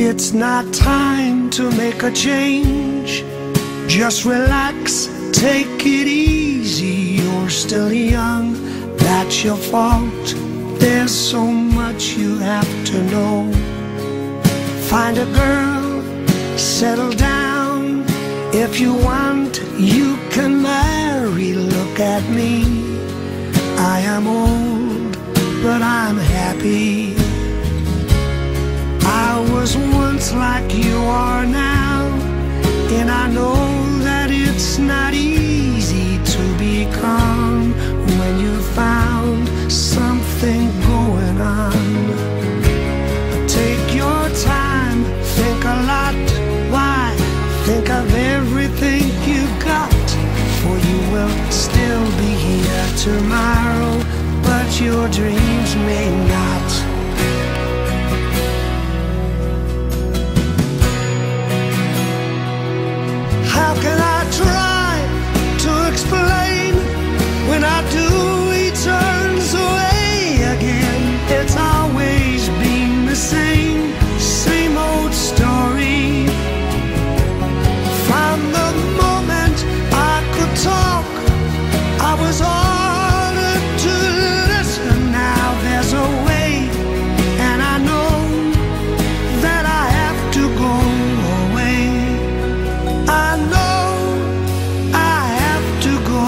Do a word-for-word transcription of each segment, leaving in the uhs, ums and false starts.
It's not time to make a change. Just relax, take it easy. You're still young, that's your fault. There's so much you have to know. Find a girl, settle down. If you want, you can marry. Look at me, I am old, but I'm happy. I was once like you are now, and I know that it's not easy to be calm when you found something going on. Take your time, think a lot. Why? Think of everything you got, for you will still be here tomorrow, but your dreams may not. How can I try to explain? When I do, he turns away again. It's always been the same, same old story. From the moment I could talk, I was ordered to listen. Now there's a way, and I know that I have to go away. I know I have to go.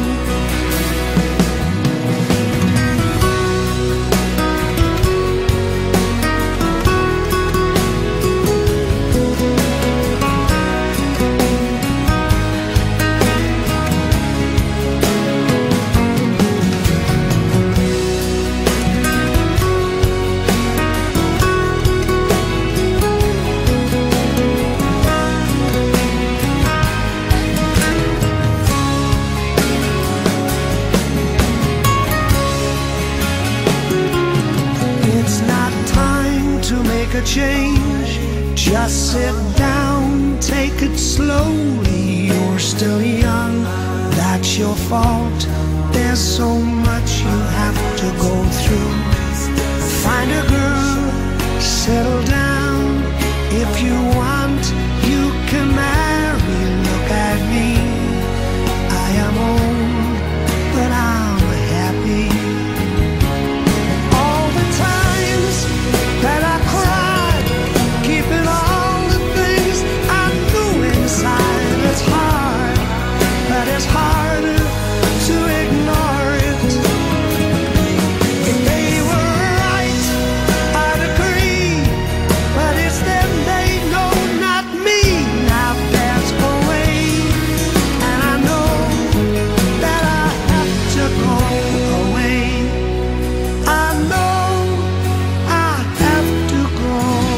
It's not time to make a change. Just sit down, take it slowly. You're still young, that's your fault. There's so much you have to go through. Find a girl, settle down. If you want, you can marry. Look at me, I am old, but I'm happy. All the times that I cried, keeping all the things I knew inside. It's hard, but it's harder to ignore it. If they were right, I'd agree, but it's them they know, not me. Now there's a way, and I know that I have to go away. I know I have to go.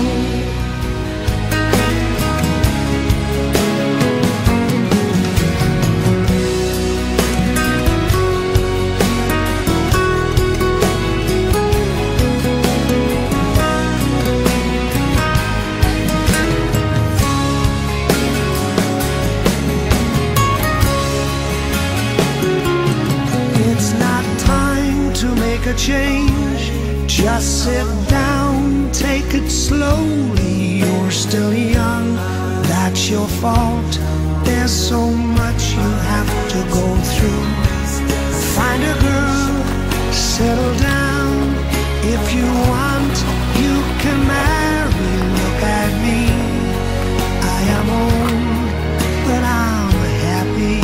It's not time to make a change. Just sit down, take it slowly. You're still young, that's your fault. There's so much you have to go through. Find a girl, settle down. If you want, you can marry. Look at me, I am old, but I'm happy.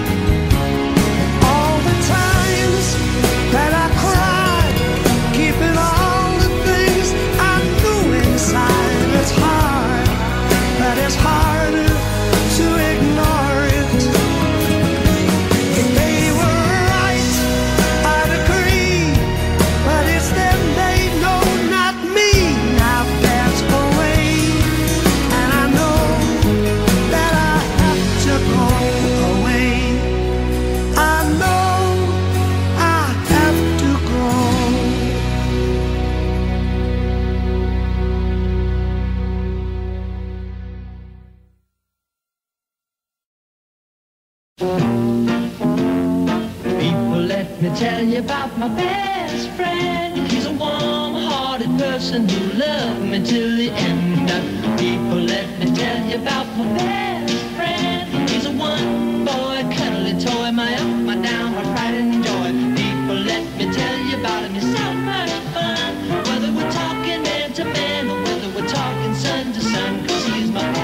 All the times that I cried, keeping all the things I knew inside. It's hard, but it's harder to ignore it. If they were right, I'd agree, but it's them they know, not me. Now there's a way, and I know that I have to go away. I know I have to go. People, let me tell you about my best friend. He's a warm-hearted person person who loved me till the end. People, let me tell you about my best friend. He's a one-boy, cuddly toy, my up, my down, my pride and joy. People, let me tell you about him. He's so much fun, whether we're talking man to man or whether we're talking sun to sun, 'cause he's my